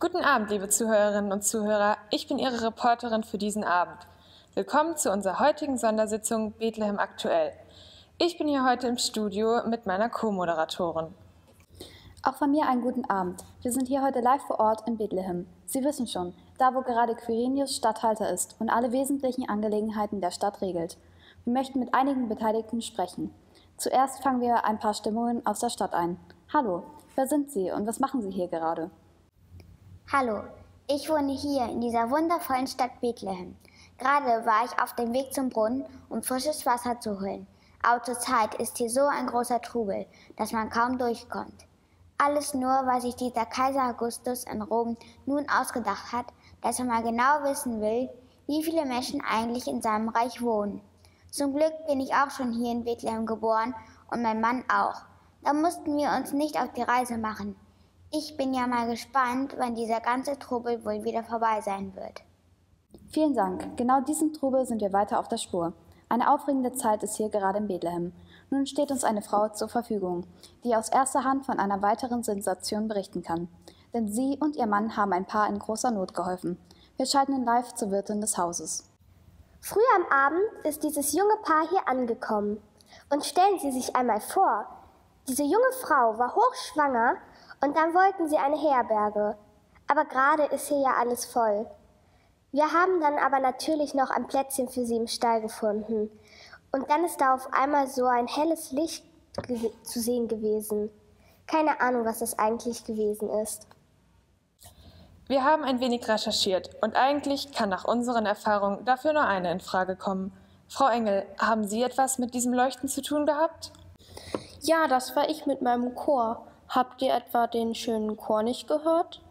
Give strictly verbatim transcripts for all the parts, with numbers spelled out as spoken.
Guten Abend, liebe Zuhörerinnen und Zuhörer. Ich bin Ihre Reporterin für diesen Abend. Willkommen zu unserer heutigen Sondersitzung Bethlehem aktuell. Ich bin hier heute im Studio mit meiner Co-Moderatorin. Auch von mir einen guten Abend. Wir sind hier heute live vor Ort in Bethlehem. Sie wissen schon, da wo gerade Quirinius Statthalter ist und alle wesentlichen Angelegenheiten der Stadt regelt. Wir möchten mit einigen Beteiligten sprechen. Zuerst fangen wir ein paar Stimmungen aus der Stadt ein. Hallo, wer sind Sie und was machen Sie hier gerade? Hallo, ich wohne hier in dieser wundervollen Stadt Bethlehem. Gerade war ich auf dem Weg zum Brunnen, um frisches Wasser zu holen. Aber zurzeit ist hier so ein großer Trubel, dass man kaum durchkommt. Alles nur, weil sich dieser Kaiser Augustus in Rom nun ausgedacht hat, dass er mal genau wissen will, wie viele Menschen eigentlich in seinem Reich wohnen. Zum Glück bin ich auch schon hier in Bethlehem geboren und mein Mann auch. Da mussten wir uns nicht auf die Reise machen. Ich bin ja mal gespannt, wann dieser ganze Trubel wohl wieder vorbei sein wird. Vielen Dank. Genau diesem Trubel sind wir weiter auf der Spur. Eine aufregende Zeit ist hier gerade in Bethlehem. Nun steht uns eine Frau zur Verfügung, die aus erster Hand von einer weiteren Sensation berichten kann. Denn sie und ihr Mann haben ein Paar in großer Not geholfen. Wir schalten ihn live zur Wirtin des Hauses. Früh am Abend ist dieses junge Paar hier angekommen. Und stellen Sie sich einmal vor, diese junge Frau war hochschwanger und dann wollten sie eine Herberge. Aber gerade ist hier ja alles voll. Wir haben dann aber natürlich noch ein Plätzchen für sie im Stall gefunden. Und dann ist da auf einmal so ein helles Licht zu sehen gewesen. Keine Ahnung, was das eigentlich gewesen ist. Wir haben ein wenig recherchiert und eigentlich kann nach unseren Erfahrungen dafür nur eine in Frage kommen. Frau Engel, haben Sie etwas mit diesem Leuchten zu tun gehabt? Ja, das war ich mit meinem Chor. Habt ihr etwa den schönen Chor nicht gehört?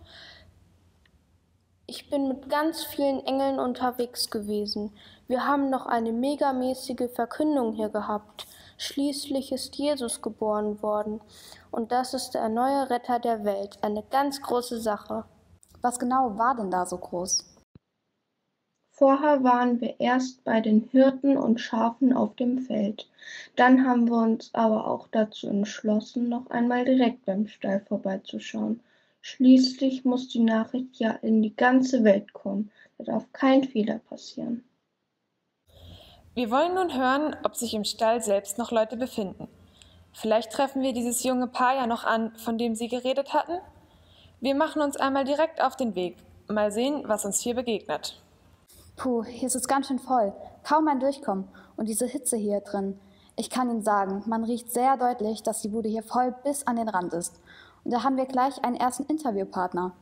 Ich bin mit ganz vielen Engeln unterwegs gewesen. Wir haben noch eine megamäßige Verkündung hier gehabt. Schließlich ist Jesus geboren worden. Und das ist der neue Retter der Welt. Eine ganz große Sache. Was genau war denn da so groß? Vorher waren wir erst bei den Hirten und Schafen auf dem Feld. Dann haben wir uns aber auch dazu entschlossen, noch einmal direkt beim Stall vorbeizuschauen. Schließlich muss die Nachricht ja in die ganze Welt kommen. Da darf kein Fehler passieren. Wir wollen nun hören, ob sich im Stall selbst noch Leute befinden. Vielleicht treffen wir dieses junge Paar ja noch an, von dem Sie geredet hatten. Wir machen uns einmal direkt auf den Weg. Mal sehen, was uns hier begegnet. Puh, hier ist es ganz schön voll. Kaum ein Durchkommen. Und diese Hitze hier drin. Ich kann Ihnen sagen, man riecht sehr deutlich, dass die Bude hier voll bis an den Rand ist. Und da haben wir gleich einen ersten Interviewpartner.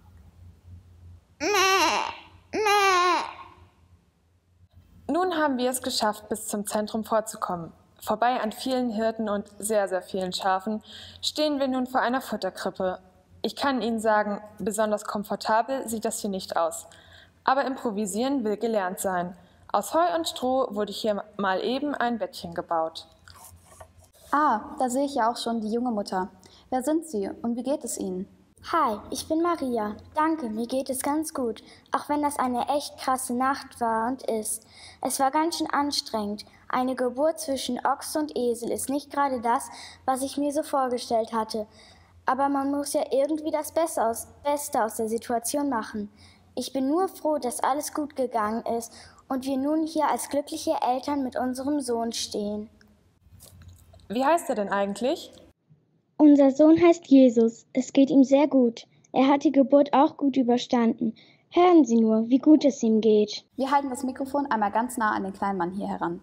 Nun haben wir es geschafft, bis zum Zentrum vorzukommen. Vorbei an vielen Hirten und sehr, sehr vielen Schafen stehen wir nun vor einer Futterkrippe. Ich kann Ihnen sagen, besonders komfortabel sieht das hier nicht aus. Aber improvisieren will gelernt sein. Aus Heu und Stroh wurde hier mal eben ein Bettchen gebaut. Ah, da sehe ich ja auch schon die junge Mutter. Wer sind Sie und wie geht es Ihnen? Hi, ich bin Maria. Danke, mir geht es ganz gut, auch wenn das eine echt krasse Nacht war und ist. Es war ganz schön anstrengend. Eine Geburt zwischen Ochs und Esel ist nicht gerade das, was ich mir so vorgestellt hatte. Aber man muss ja irgendwie das Beste aus, Beste aus der Situation machen. Ich bin nur froh, dass alles gut gegangen ist und wir nun hier als glückliche Eltern mit unserem Sohn stehen. Wie heißt er denn eigentlich? Unser Sohn heißt Jesus. Es geht ihm sehr gut. Er hat die Geburt auch gut überstanden. Hören Sie nur, wie gut es ihm geht. Wir halten das Mikrofon einmal ganz nah an den kleinen Mann hier heran.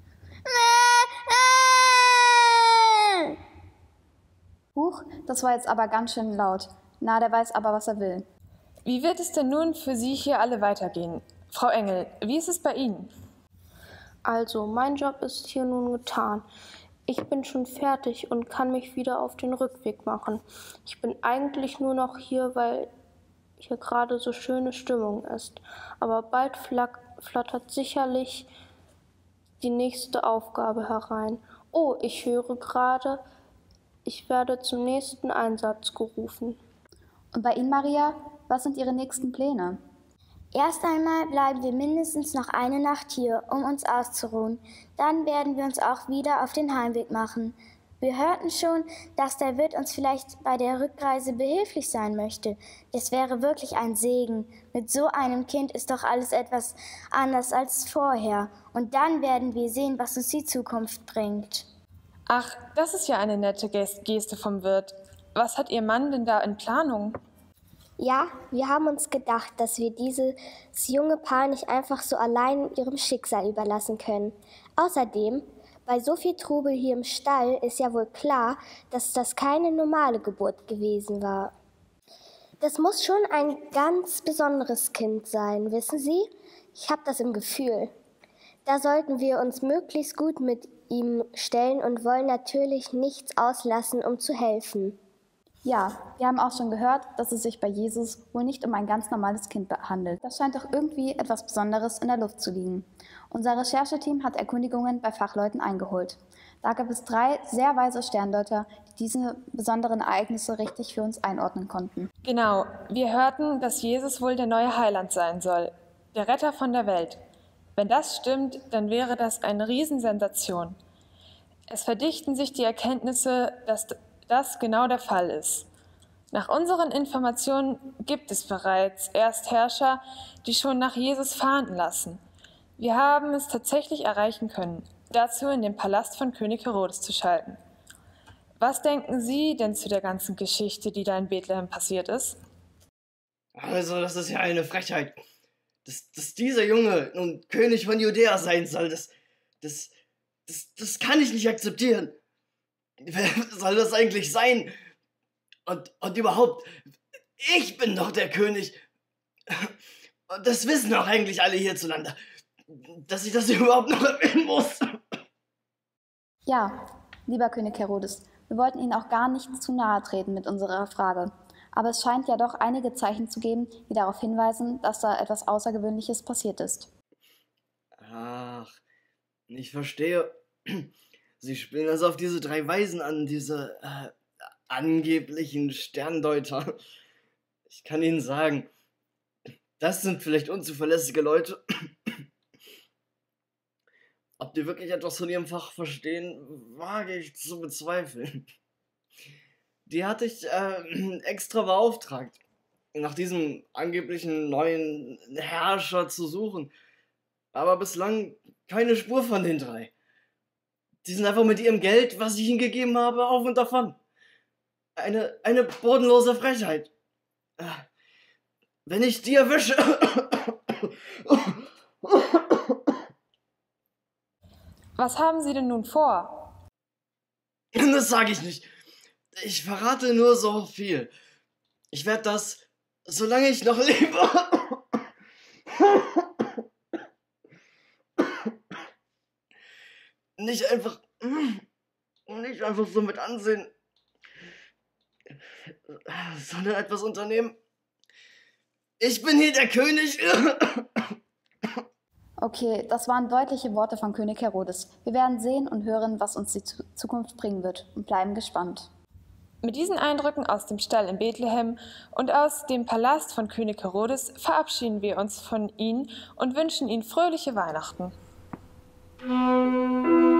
Huch, das war jetzt aber ganz schön laut. Na, der weiß aber, was er will. Wie wird es denn nun für Sie hier alle weitergehen? Frau Engel, wie ist es bei Ihnen? Also, mein Job ist hier nun getan. Ich bin schon fertig und kann mich wieder auf den Rückweg machen. Ich bin eigentlich nur noch hier, weil hier gerade so schöne Stimmung ist. Aber bald flack, flattert sicherlich die nächste Aufgabe herein. Oh, ich höre gerade, ich werde zum nächsten Einsatz gerufen. Und bei Ihnen, Maria, was sind Ihre nächsten Pläne? Erst einmal bleiben wir mindestens noch eine Nacht hier, um uns auszuruhen. Dann werden wir uns auch wieder auf den Heimweg machen. Wir hörten schon, dass der Wirt uns vielleicht bei der Rückreise behilflich sein möchte. Das wäre wirklich ein Segen. Mit so einem Kind ist doch alles etwas anders als vorher. Und dann werden wir sehen, was uns die Zukunft bringt. Ach, das ist ja eine nette Ges- Geste vom Wirt. Was hat Ihr Mann denn da in Planung? Ja, wir haben uns gedacht, dass wir dieses junge Paar nicht einfach so allein ihrem Schicksal überlassen können. Außerdem, bei so viel Trubel hier im Stall ist ja wohl klar, dass das keine normale Geburt gewesen war. Das muss schon ein ganz besonderes Kind sein, wissen Sie? Ich habe das im Gefühl. Da sollten wir uns möglichst gut mit ihm stellen und wollen natürlich nichts auslassen, um zu helfen. Ja, wir haben auch schon gehört, dass es sich bei Jesus wohl nicht um ein ganz normales Kind handelt. Das scheint doch irgendwie etwas Besonderes in der Luft zu liegen. Unser Rechercheteam hat Erkundigungen bei Fachleuten eingeholt. Da gab es drei sehr weise Sterndeuter, die diese besonderen Ereignisse richtig für uns einordnen konnten. Genau, wir hörten, dass Jesus wohl der neue Heiland sein soll, der Retter von der Welt. Wenn das stimmt, dann wäre das eine Riesensensation. Es verdichten sich die Erkenntnisse, dass das genau der Fall ist. Nach unseren Informationen gibt es bereits Erstherrscher, die schon nach Jesus fahnden lassen. Wir haben es tatsächlich erreichen können, dazu in den Palast von König Herodes zu schalten. Was denken Sie denn zu der ganzen Geschichte, die da in Bethlehem passiert ist? Also, das ist ja eine Frechheit. Dass, dass dieser Junge nun König von Judäa sein soll, das, das, das, das kann ich nicht akzeptieren. Wer soll das eigentlich sein? Und, und überhaupt, ich bin doch der König. Und das wissen auch eigentlich alle hierzulande, dass ich das überhaupt noch erwähnen muss. Ja, lieber König Herodes, wir wollten Ihnen auch gar nicht zu nahe treten mit unserer Frage. Aber es scheint ja doch einige Zeichen zu geben, die darauf hinweisen, dass da etwas Außergewöhnliches passiert ist. Ach, ich verstehe. Sie spielen also auf diese drei Weisen an, diese äh, angeblichen Sterndeuter. Ich kann Ihnen sagen, das sind vielleicht unzuverlässige Leute. Ob die wirklich etwas von ihrem Fach verstehen, wage ich zu bezweifeln. Die hatte ich äh, extra beauftragt, nach diesem angeblichen neuen Herrscher zu suchen. Aber bislang keine Spur von den drei. Die sind einfach mit ihrem Geld, was ich ihnen gegeben habe, auf und davon. Eine, eine bodenlose Frechheit. Wenn ich die erwische... Was haben Sie denn nun vor? Das sage ich nicht. Ich verrate nur so viel. Ich werde das, solange ich noch lebe... nicht einfach... nicht einfach so mit ansehen, sondern etwas unternehmen. Ich bin hier der König. Okay, das waren deutliche Worte von König Herodes. Wir werden sehen und hören, was uns die Zukunft bringen wird und bleiben gespannt. Mit diesen Eindrücken aus dem Stall in Bethlehem und aus dem Palast von König Herodes verabschieden wir uns von Ihnen und wünschen Ihnen fröhliche Weihnachten.